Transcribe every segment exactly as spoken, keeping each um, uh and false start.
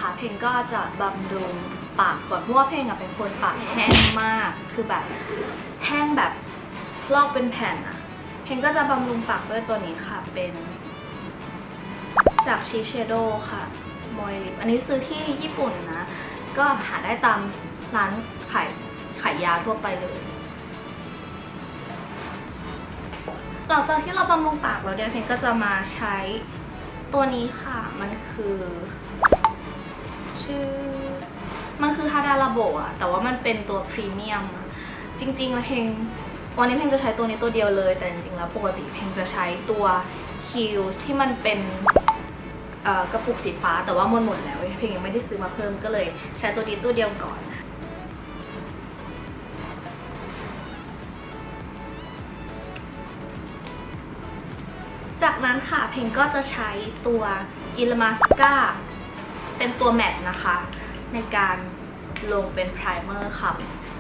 นะคะเพลงก็จะบำรุงปากก่อนเพราะว่าเพลงอะเป็นคนปากแห้งมากคือแบบแห้งแบบลอกเป็นแผ่นอะเพลงก็จะบำรุงปากด้วยตัวนี้ค่ะเป็นจากชีเชโดค่ะมอยลิปอันนี้ซื้อที่ญี่ปุ่นนะก็หาได้ตามร้านขายขายยาทั่วไปเลยหลังจากที่เราบำรุงปากแล้วเดี๋ยวเพลงก็จะมาใช้ตัวนี้ค่ะมันคือชื่อมันคือฮาดาลาโบะแต่ว่ามันเป็นตัวพรีเมียมจริงๆแล้วเพลงวันนี้เพลงจะใช้ตัวนี้ตัวเดียวเลยแต่จริงๆแล้วปกติเพลงจะใช้ตัวคิวที่มันเป็นกระปุกสีฟ้าแต่ว่าหมดหมดแล้วเพลงยังไม่ได้ซื้อมาเพิ่มก็เลยใช้ตัวนี้ตัวเดียวก่อนจากนั้นค่ะเพลงก็จะใช้ตัวอิลมาสกาเป็นตัวแมตต์นะคะในการลงเป็นไพรเมอร์ค่ะ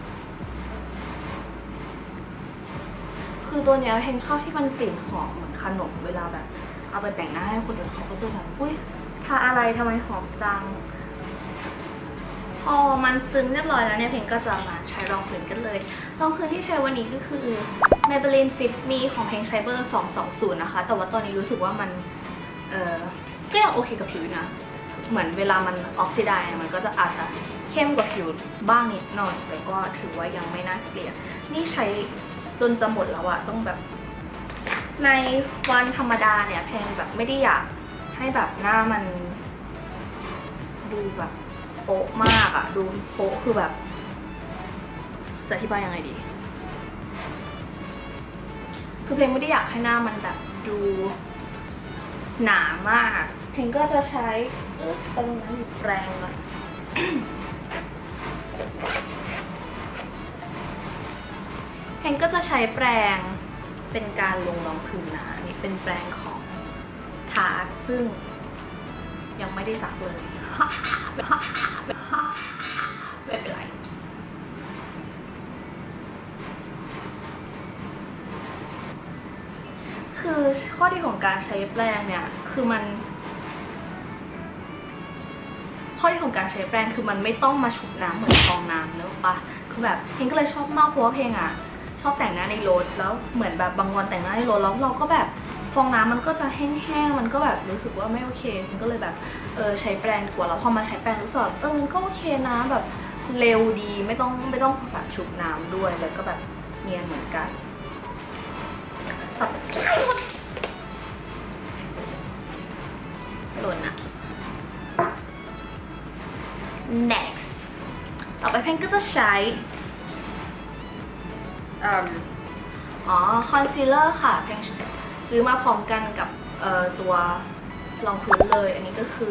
คือตัวนี้เพลงชอบที่มันกลิ่นหอมเหมือนขนมเวลาแบบเอาไปแต่งหน้าให้คนอื่นเขาก็จะแบบอุ้ยทาอะไรทำไมหอมจังพอมันซึมเรียบร้อยแล้วเนี่ยเพลงก็จะมาใช้รองพื้นกันเลยรองพื้นที่ใช้วันนี้ก็คือ Maybelline Fit Me ของเพลงใช้เบอร์สองสองศูนย์นะคะแต่ว่าตอนนี้รู้สึกว่ามันเออก็ยังโอเคกับผิวนะเหมือนเวลามันออกซิไดซ์มันก็จะอาจจะเข้มกว่าผิวบ้างนิดหน่อยแต่ก็ถือว่ายังไม่น่าเกลียดนี่ใช้จนจะหมดแล้วอะต้องแบบในวันธรรมดาเนี่ยเพลงแบบไม่ได้อยากให้แบบหน้ามันดูแบบโป๊ะมากอะดูโป๊ะคือแบบจะอธิบายยังไงดีคือเพลงไม่ได้อยากให้หน้ามันแบบดูหนามากเพลงก็จะใช้เออตรงนั้นแปรงก่อน เพลงก็จะใช้แปรงเป็นการลงรองพื้นนะนี่เป็นแปรงของทาร์ตซึ่งยังไม่ได้ซักเลยไม่เป็นไรคือข้อดีของการใช้แปรงเนี่ยคือมันข้อดีของการใช้แปรงคือมันไม่ต้องมาชุบน้ำเหมือนฟองน้ำเนอะปะคือแบบเพลงก็เลยชอบมากเพราะว่าเพลงอ่ะชอบแต่งหน้าในรถแล้วเหมือนแบบบางวันแต่งหน้าในรถแล้วเราก็แบบฟองน้ำมันก็จะแห้งๆมันก็แบบรู้สึกว่าไม่โอเคมันก็เลยแบบเออใช้แปรงดีกว่าแล้วพอมาใช้แปรงรู้สึกเออมันก็โอเคนะแบบเร็วดีไม่ต้องไม่ต้องแบบชุบน้ำด้วยแล้วก็แบบเนียนเหมือนกันหล่นอะ next ต่อไปเพลงก็จะใช้อ๋อคอนซีลเลอร์ค่ะเพลงซื้อมาพร้อมกันกับตัวรองพื้นเลยอันนี้ก็คือ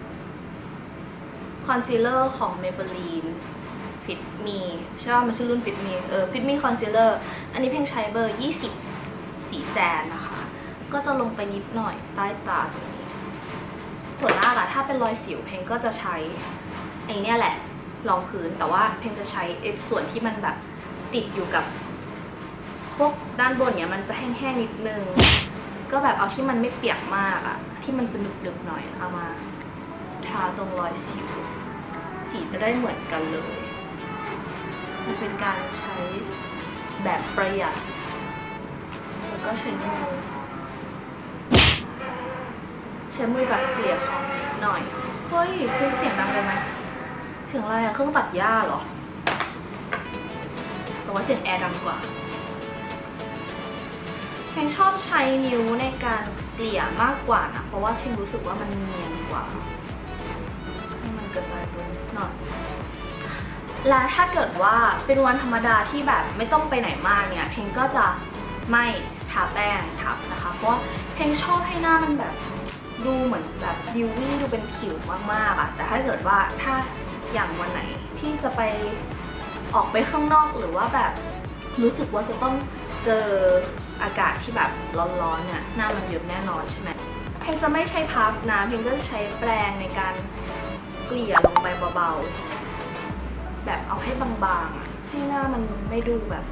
คอนซีลเลอร์ของ Maybelline Fit Me ใช่ป่ะมันชื่อรุ่น Fit Me เออ Fit Me Concealer อันนี้เพลงใช้เบอร์ยี่สิบสีแซนนะคะก็จะลงไปนิดหน่อยใต้ตาตรงนี้ส่วนหน้าล่ะถ้าเป็นรอยสิวเพลงก็จะใช้ไอ้นี่แหละรองพื้นแต่ว่าเพลงจะใช้ส่วนที่มันแบบติดอยู่กับพวกด้านบนเนี่ยมันจะแห้งๆนิดนึงก็แบบเอาที่มันไม่เปียกมากอะที่มันจะหนึบๆหน่อยเอามาทาตรงรอยสิวสีจะได้เหมือนกันเลยมันเป็นการใช้แบบประหยัดแล้วก็ใช้มือใช้มือแบบเกลี่ยของนิดหน่อยเฮ้ยคือเสียงดังเลยไหมเสียงอะไรอะเครื่องตัดหญ้าเหรอแต่ว่าเสียงแอร์ดังกว่าเพลงชอบใช้นิ้วในการเกลี่ยมากกว่านะเพราะว่าเพลงรู้สึกว่ามันเนียนกว่าให้มันกระจายตัวนิดหน่อยและถ้าเกิดว่าเป็นวันธรรมดาที่แบบไม่ต้องไปไหนมากเนี่ยเพลงก็จะไม่ทาแป้งทับนะคะเพราะว่าเพลงชอบให้หน้ามันแบบดูเหมือนแบบดิววี่ดูเป็นผิวมากๆอะแต่ถ้าเกิดว่าถ้าอย่างวันไหนที่จะไปออกไปข้างนอกหรือว่าแบบรู้สึกว่าจะต้องเจออากาศที่แบบร้อนๆเนี่ยหน้ามันยุบแน่นอนใช่ไหมเพลงจะไม่ใช้พับนะเพลงก็จะใช้แปรงในการเกลี่ยลงไปเบาๆแบบเอาให้บางๆให้หน้ามันไม่ดูแบบ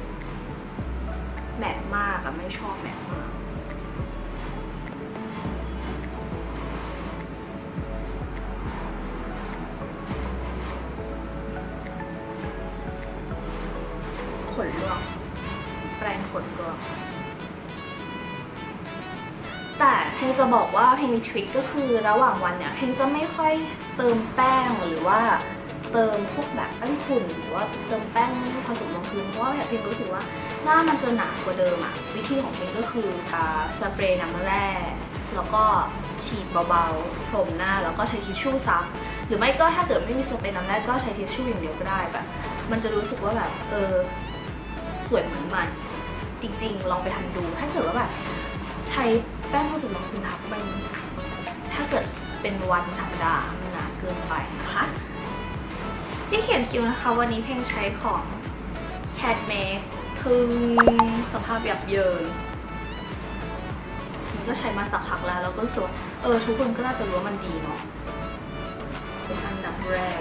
แมตต์มากอะไม่ชอบแมตต์มากร่วงแปรงขนร่วงแต่เพลงจะบอกว่าเพลงมีทริคก็คือระหว่างวันเนี่ยเพลงจะไม่ค่อยเติมแป้งหรือว่าเติมพวกแบบแป้งฝุ่นหรือว่าเติมแป้งผสมลงพื้นเพราะว่าเพลงรู้สึกว่าหน้ามันจะหนากว่าเดิมอะวิธีของเพลงก็คือทาสเปรย์น้ำแร่แล้วก็ฉีดเบาๆพรมหน้าแล้วก็ใช้ทิชชู่ซับหรือไม่ก็ถ้าเกิดไม่มีสเปรย์น้ำแร่ก็ใช้ทิชชู่อย่างเดียวก็ได้แบบมันจะรู้สึกว่าแบบเออสวยเหมือนมันจริงๆลองไปทำดูถ้าเกิดว่าแบบใช้แป้งผสมลงพื้นทับมันถ้าเกิดเป็นวันธรรมดามันหนาเกินไปนะคะที่เขียนคิ้วนะคะวันนี้เพลงใช้ของ Cat Make ทึงสภาพยับเยินนี่ก็ใช้มาสักพักแล้วแล้วก็รู้สึกว่าเออทุกคนก็น่าจะรู้ว่ามันดีเนาะเป็นอันดับแรก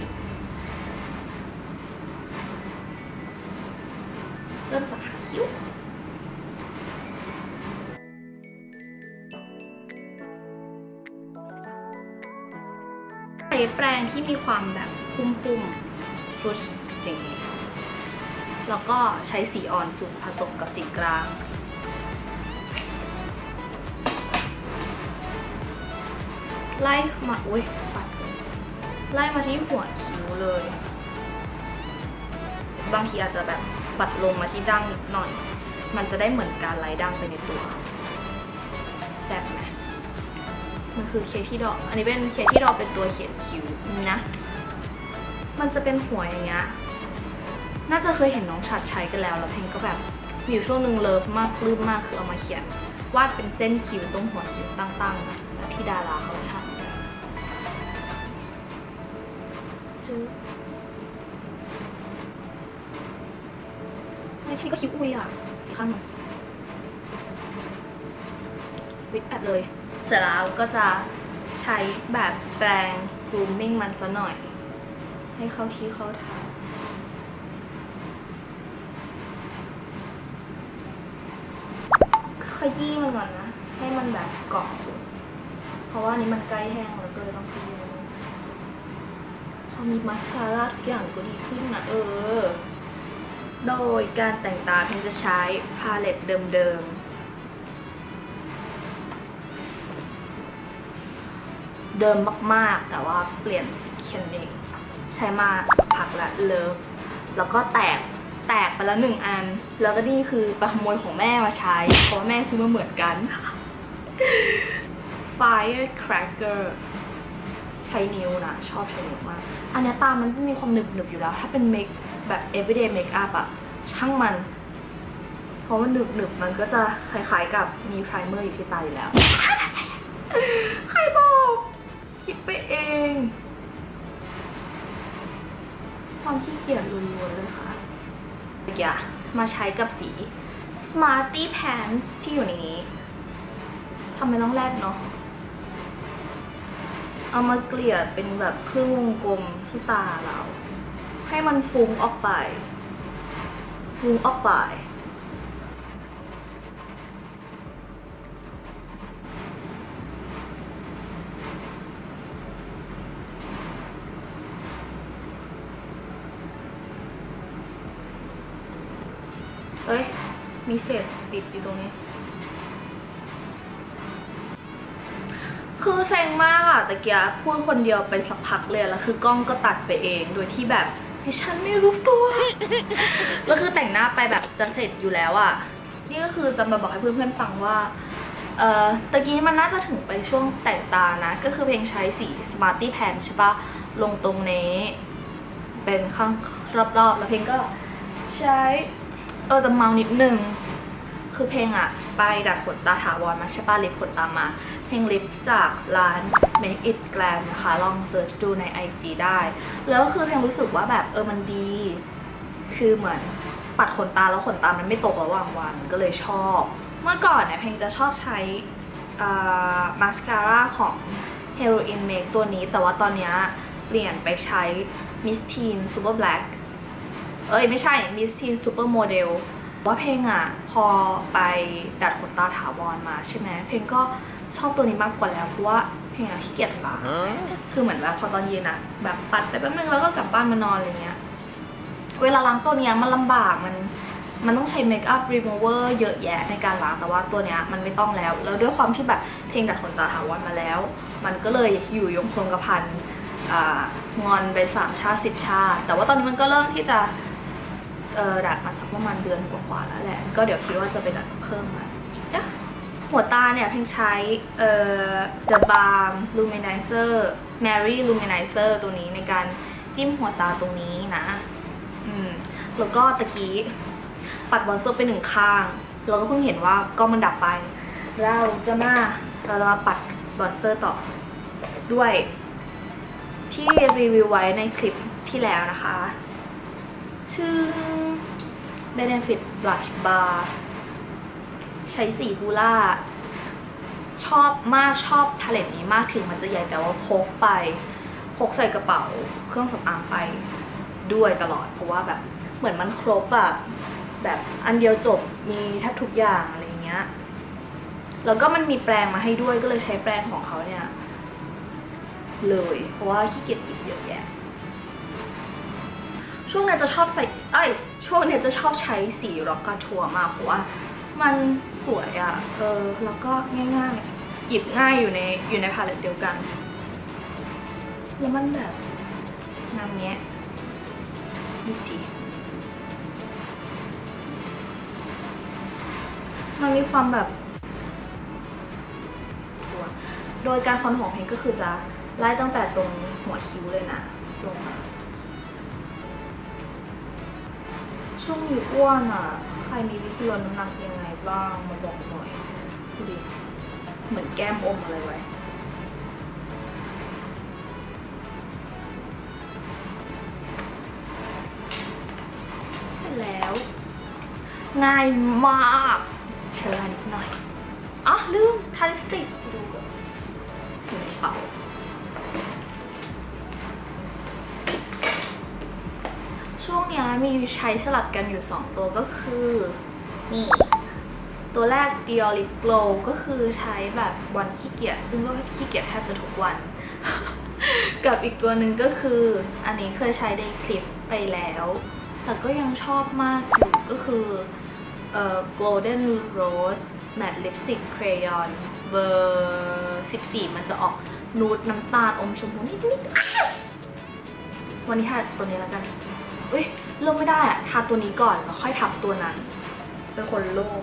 เริ่มจากหางคิ้วใช้แปรงที่มีความแบบพุ่มๆฟรุตอย่างนี้แล้วก็ใช้สีอ่อนสุดผสมกับสีกลางไล่มาอุ้ยปัดไล่มาที่หัวคิ้วเลยบางทีอาจจะแบบปัดลงมาที่ดั้งนิดหน่อยมันจะได้เหมือนการไล่ดั้งไปในตัวแบบไหมมันคือเคที่ดอกอันนี้เป็นเคที่ดอกเป็นตัวเขียนคิ้วนี่นะมันจะเป็นหัวอย่างเงี้ยน่าจะเคยเห็นน้องชัดใช้กันแล้วแล้วเพลงก็แบบมีอยู่ช่วงหนึ่งเลิฟมากปลื้มมากคือเอามาเขียนวาดเป็นเส้นคิ้วตรงหัวคิ้วตั้งๆนะแบบที่ดาราเขาใช้จื้อในที่ก็คิ้วอุ้ยอ่ะอีกข้างหนึ่งวิดแปดเลยเสร็จแล้วก็จะใช้แบบแปรง grooming มันซะหน่อยให้เข้าที่เข้าทางขยี้มันก่อนนะให้มันแบบเกาะเพราะว่านี้มันใกล้แห้งแล้วก็เลยต้องขยี้พอมีมาสคาร่าทุกอย่างก็ดีขึ้นนะเออโดยการแต่งตาเพนจะใช้พาเลตเดิมๆเดิมมากๆแต่ว่าเปลี่ยนสีแค่นั้นเองใช้มาพักละเลิฟแล้วก็แตกแตกไปแล้วหนึ่งอันแล้วก็นี่คือไปขโมยของแม่มาใช้เพราะแม่ซื้อมาเหมือนกัน Firecracker ใช้นิ้วนะชอบใช้นิ้วมากอันนี้ตามันจะมีความหนึบหนึบอยู่แล้วถ้าเป็นเมคแบบ everyday makeup อะช่างมันเพราะมันหนึบหนึบมันก็จะคล้ายๆกับมีไพรเมอร์อยู่ที่ตาอยู่แล้ว ใครบอกคิดไปเองความขี้เกียจล้วนๆเลยค่ะอย่ามาใช้กับสี Smarty Pants ที่อยู่ในนี้ทำไมต้องแลกเนาะเอามาเกลี่ยเป็นแบบครึ่งวงกลมที่ตาเราให้มันฟุ้งออกไปฟุ้งออกไปเอ้ยมีเศษติดอยู่ตรงนี้คือเซ็งมากอะตะเกียบพูดคนเดียวไปสักพักเลยแล้วคือกล้องก็ตัดไปเองโดยที่แบบดิฉันไม่รู้ตัวแล้วคือแต่งหน้าไปแบบจะเสร็จอยู่แล้วอะนี่ก็คือจะมาบอกให้เพื่อนๆฟังว่าเอ่อตะกี้มันน่าจะถึงไปช่วงแต่งตานะก็คือเพลงใช้สี Smarty Pan ใช่ปะลงตรงนี้เป็นข้างรอบๆแล้วเพลงก็ใช้เออจะเมานิดนึงคือเพลงอะไปดัดขนตาถาวรมาใช่ปะลิปขนตามาเพลงลิปจากร้าน Make It Glam นะคะลองเซิร์ชดูใน ไอ จี ได้แล้วคือเพลงรู้สึกว่าแบบเออมันดีคือเหมือนปัดขนตาแล้วขนตามันไม่ตกระหว่างวันก็เลยชอบเมื่อก่อนเนี่ยเพลงจะชอบใช้มาสคาร่าของ Heroin Make ตัวนี้แต่ว่าตอนนี้เปลี่ยนไปใช้ Miss Teen Super Black เอ้ยไม่ใช่ Miss Teen Super Model ว่าเพลงอ่ะพอไปดัดขนตาถาวรมาใช่ไหมเพลงก็ชอบตัวนี้มากกว่าแล้วเพราะว่าเพลงอะขี้เกียจล้างคือเหมือนแบบพอตอนเย็นอะแบบปัดไปแป๊บนึงแล้วก็กลับบ้านมานอนอะไรเงี้ยเวลาล้างตัวเนี้ยมันลำบากมันมันต้องใช้เมคอัพรีมูเวอร์เยอะแยะในการล้างแต่ว่าตัวเนี้ยมันไม่ต้องแล้วแล้วด้วยความที่แบบเพลงดัดขนตาถาวรมาแล้วมันก็เลยอยู่ยงคงกระพันงอนไปสามชาติสิบชาติแต่ว่าตอนนี้มันก็เริ่มที่จะเออดัดมาสักประมาณเดือนกว่าๆแล้วแหละก็เดี๋ยวคิดว่าจะไปดัดเพิ่มมาหัวตาเนี่ยเพียงใช้เอ่อ The Balm Luminizer Mary Luminizer ตัวนี้ในการจิ้มหัวตาตรงนี้นะอืมแล้วก็ตะกี้ปัดบอนเซอร์ไปหนึ่งข้างเราก็เพิ่งเห็นว่าก็มันดับไปแล้วจะมาเราจะมาปัดบอนเซอร์ต่อด้วยที่รีวิวไว้ในคลิปที่แล้วนะคะชื่อ Benefit Blush Bar ใช้สีฮูล่าชอบมากชอบพาเลตนี้มากถึงมันจะใหญ่แต่ว่าพกไปพกใส่กระเป๋าเครื่องสำอางไปด้วยตลอดเพราะว่าแบบเหมือนมันครบอะแบบอันเดียวจบมีแทบทุกอย่างอะไรเงี้ยแล้วก็มันมีแปรงมาให้ด้วยก็เลยใช้แปรงของเขาเนี่ยเลยเพราะว่าขี้เกียจหยิบเยอะแยะช่วงนี้จะชอบใส่เอ้ยช่วงนี้จะชอบใช้สีร็อกกาทัวร์มากเพราะว่ามันสวยอะเออแล้วก็ง่ายๆหยิบง่ายอยู่ในอยู่ในพาเลตเดียวกันแล้วมันแบบน้ำเนี้ยดีจีมันมีความแบบโดยการฟอนต์ของเพลงก็คือจะไล่ตั้งแต่ตรงหัวคิ้วเลยนะลงมาช่วงนี้อ้วนอ่ะใครมีวิธีลดน้ำหนักยังไงบ้างมาบอกหน่อยดูดิเหมือนแก้มอมอะไรไว้เสร็จแล้วง่ายมากใช้เวลานิดหน่อยอ๋อลืมทาลิปสติกดูก่อนอยู่ในกระเป๋าช่วงนี้มีใช้สลับกันอยู่สองตัวก็คือนี่ตัวแรก Dior Lip Glow ก็คือใช้แบบวันขี้เกียจซึ่งก็ขี้เกียจแทบจะทุกวัน กับอีกตัวหนึ่งก็คืออันนี้เคยใช้ในคลิปไปแล้วแต่ก็ยังชอบมากอยู่ก็คือเอ่อ Golden Rose Matte Lipstick Crayon เบอร์สิบสี่มันจะออกนูดน้ำตาลอมชมพูนิดนิดวันนี้ทาตัวนี้แล้วกันเอ้ยเลือกไม่ได้อะทาตัวนี้ก่อนแล้วค่อยทับตัวนั้นเป็นคนโลภ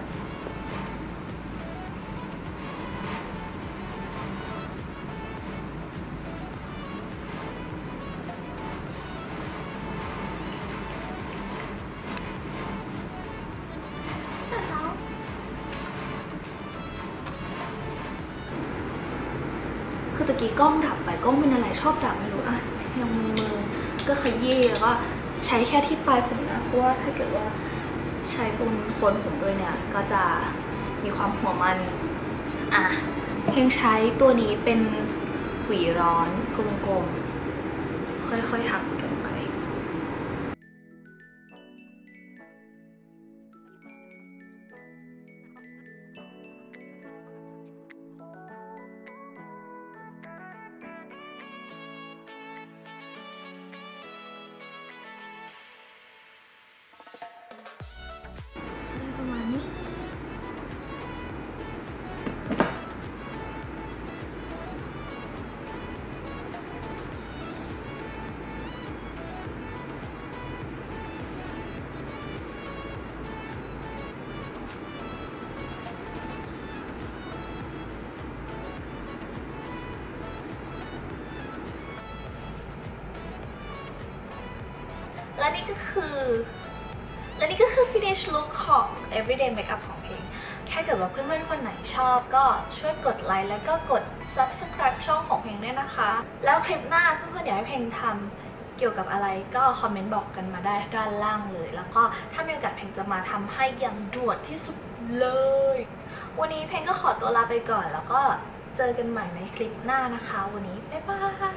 คือตะกี้กล้องดับไปกล้องเป็นอะไรชอบดับไม่รู้อะยังมือมือก็ขยี้แล้วก็ใช้แค่ที่ปลายผมนะเพราะว่าถ้าเกิดว่าใช้บนโคนผมด้วยเนี่ยก็จะมีความหัวมันอ่ะเพียงใช้ตัวนี้เป็นหวีร้อนกลมๆค่อยๆทำกันไปและนี่ก็คือและนี่ก็คือ finish look ของ everyday makeup ของเพลงถ้าเกิดว่าเพื่อนๆคนไหนชอบก็ช่วยกดไลค์แล้วก็กด subscribe ช่องของเพลงด้วยนะคะแล้วคลิปหน้าเพื่อนๆอยากให้เพลงทำเกี่ยวกับอะไรก็คอมเมนต์บอกกันมาได้ด้านล่างเลยแล้วก็ถ้ามีโอกาสเพลงจะมาทำให้อย่างด่วนที่สุดเลยวันนี้เพลงก็ขอตัวลาไปก่อนแล้วก็เจอกันใหม่ในคลิปหน้านะคะวันนี้บ๊ายบาย